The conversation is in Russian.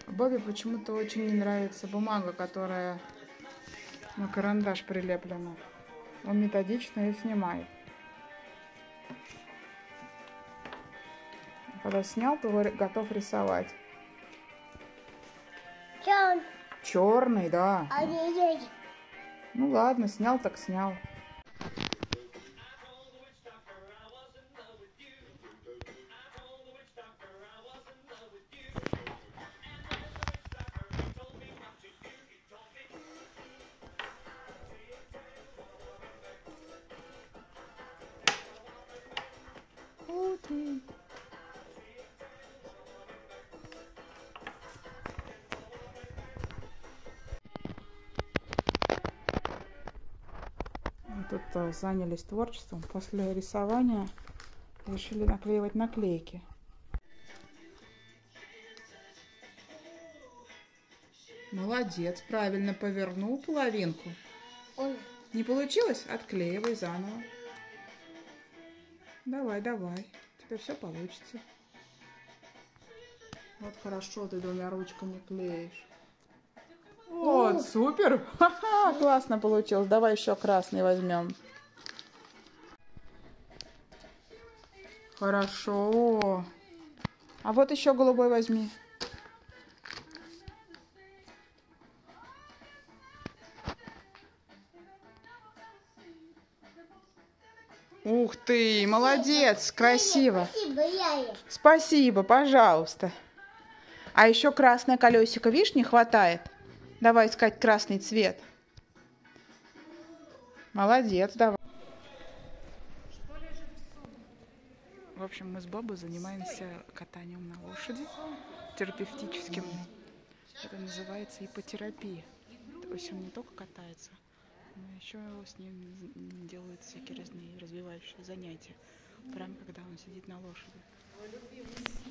Бобби почему-то очень не нравится бумага, которая на карандаш прилеплена. Он методично ее снимает. Когда снял, то готов рисовать. Черный, да. Ну ладно, снял так снял. Тут занялись творчеством. После рисования решили наклеивать наклейки. Молодец, правильно повернул половинку. Не получилось? Отклеивай заново. Давай, давай. У тебя все получится. Вот хорошо ты двумя ручками клеишь. Вот, супер! Ха-ха, классно получилось. Давай еще красный возьмем. Хорошо. А вот еще голубой возьми. Ух ты, молодец, красиво. Спасибо, пожалуйста. А еще красное колесико, видишь, не хватает. Давай искать красный цвет. Молодец, давай. В общем, мы с Бобой занимаемся катанием на лошади, терапевтическим. Это называется иппотерапия. То есть он не только катается, но еще с ним делают всякие разные развивающие занятия, прямо когда он сидит на лошади.